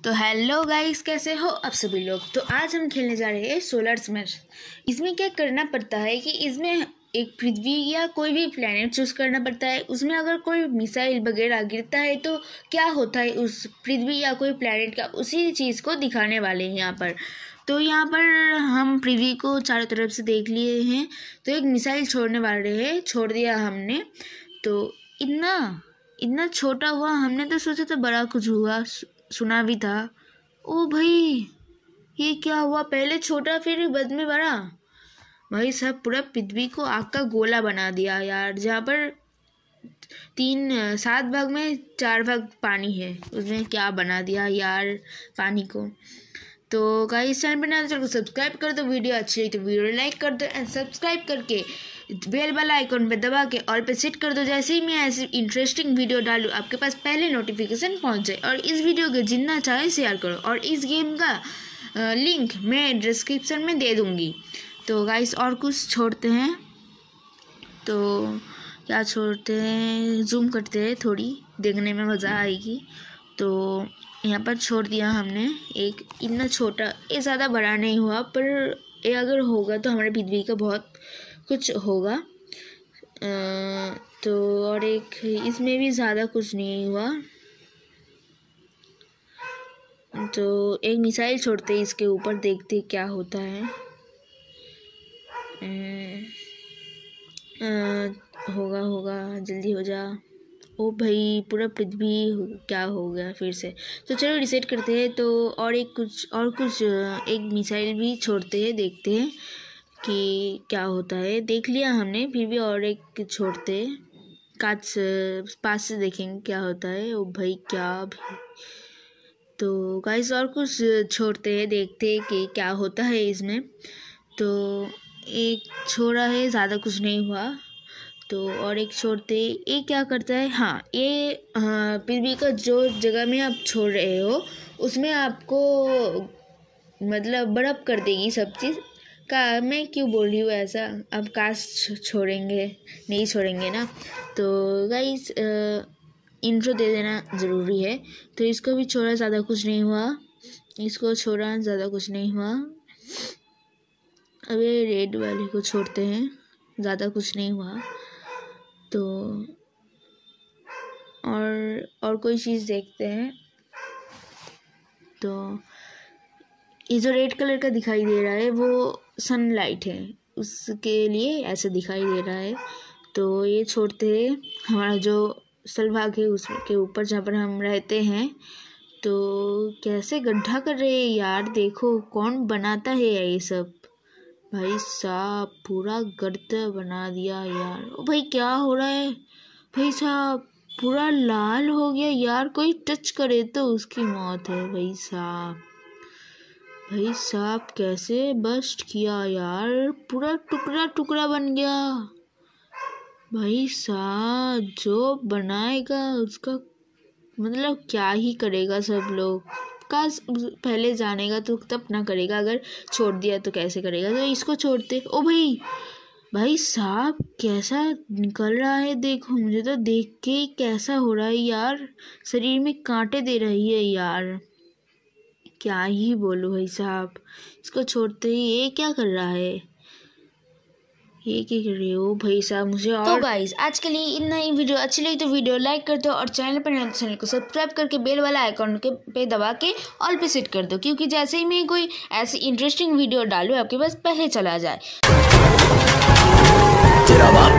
तो hello guys, कैसे हो आप सभी लोग। तो आज हम खेलने जा रहे हैं सोलर स्मैश। इसमें क्या करना पड़ता है कि इसमें एक पृथ्वी या कोई भी प्लेनेट चूज करना पड़ता है। उसमें अगर कोई मिसाइल वगैरह गिरता है तो क्या होता है उस पृथ्वी या कोई प्लेनेट का, उसी चीज़ को दिखाने वाले हैं यहाँ पर। तो यहाँ पर हम पृथ्वी को चारों तरफ से देख लिए हैं। तो एक मिसाइल छोड़ने वाले हैं, छोड़ दिया हमने। तो इतना छोटा हुआ, हमने तो सोचा था बड़ा कुछ हुआ, सुना भी था। ओ भाई, ये क्या हुआ? पहले छोटा फिर बाद में बड़ा। भाई साहब, पूरा पृथ्वी को आग का गोला बना दिया यार। जहाँ पर 7 भाग में 4 भाग पानी है, उसमें क्या बना दिया यार पानी को। तो गाइस, चैनल पर नए तो चैनल को सब्सक्राइब कर दो, वीडियो अच्छी लगी तो वीडियो लाइक कर दो एंड सब्सक्राइब करके बेल वाला आइकॉन पे दबा के ऑल पे सेट कर दो। जैसे ही मैं ऐसी इंटरेस्टिंग वीडियो डालूँ आपके पास पहले नोटिफिकेशन पहुंच जाए। और इस वीडियो को जितना चाहे शेयर करो, और इस गेम का लिंक मैं डिस्क्रिप्शन में दे दूँगी। तो गाइस, और कुछ छोड़ते हैं। तो क्या छोड़ते हैं, जूम करते हैं, थोड़ी देखने में मज़ा आएगी। तो यहाँ पर छोड़ दिया हमने एक इतना छोटा, ये ज़्यादा बड़ा नहीं हुआ, पर ये अगर होगा तो हमारे पृथ्वी का बहुत कुछ होगा। तो और एक इसमें भी ज़्यादा कुछ नहीं हुआ। तो एक मिसाइल छोड़ते इसके ऊपर, देखते क्या होता है। होगा जल्दी हो जा। ओ भाई, पूरा पृथ्वी क्या हो गया फिर से। तो चलो रिसेट करते हैं। तो और कुछ एक मिसाइल भी छोड़ते हैं, देखते हैं कि क्या होता है। देख लिया हमने, फिर भी और एक छोड़ते हैं, पास से देखेंगे क्या होता है। ओ भाई, क्या भी। तो गाइस, और कुछ छोड़ते हैं, देखते हैं कि क्या होता है इसमें। तो एक छोड़ा है, ज़्यादा कुछ नहीं हुआ। तो और एक छोड़ते, ये क्या करता है। हाँ, ये पृथ्वी का जो जगह में आप छोड़ रहे हो उसमें आपको मतलब बर्फ़ कर देगी सब चीज़ का। मैं क्यों बोल रही हूँ ऐसा, अब काश छोड़ेंगे, नहीं छोड़ेंगे ना। तो गाइस, इंट्रो दे देना ज़रूरी है। तो इसको भी छोड़ा, ज़्यादा कुछ नहीं हुआ। इसको छोड़ा, ज़्यादा कुछ नहीं हुआ। अब ये रेड वाले को छोड़ते हैं, ज़्यादा कुछ नहीं हुआ। तो और कोई चीज़ देखते हैं। तो ये जो रेड कलर का दिखाई दे रहा है वो सनलाइट है, उसके लिए ऐसे दिखाई दे रहा है। तो ये छोड़ते हैं। हमारा जो स्थलभाग है उसके ऊपर जहाँ पर हम रहते हैं, तो कैसे गड्ढा कर रहे हैं यार। देखो कौन बनाता है ये सब। भाई साहब, पूरा गर्त बना दिया यार। ओ भाई, क्या हो रहा है भाई साहब, पूरा लाल हो गया यार। कोई टच करे तो उसकी मौत है भाई साहब। भाई साहब, कैसे बस्ट किया यार, पूरा टुकड़ा टुकड़ा बन गया। भाई साहब, जो बनाएगा उसका मतलब क्या ही करेगा सब लोग। काश पहले जानेगा तो तब ना करेगा, अगर छोड़ दिया तो कैसे करेगा। तो इसको छोड़ते। ओ भाई साहब, कैसा निकल रहा है देखो। मुझे तो देख के कैसा हो रहा है यार, शरीर में कांटे दे रही है यार। क्या ही बोलूं भाई साहब। इसको छोड़ते ही ये क्या कर रहा है, ये क्या कर रहे हो भाई साहब मुझे। और तो गाइस, आज के लिए इतना ही। वीडियो अच्छी लगी तो वीडियो लाइक कर दो, और चैनल पर नए तो चैनल को सब्सक्राइब करके बेल वाला आइकॉन पे दबा के ऑल पे सेट कर दो, क्योंकि जैसे ही मैं कोई ऐसी इंटरेस्टिंग वीडियो डालूँ आपके पास पहले चला जाए।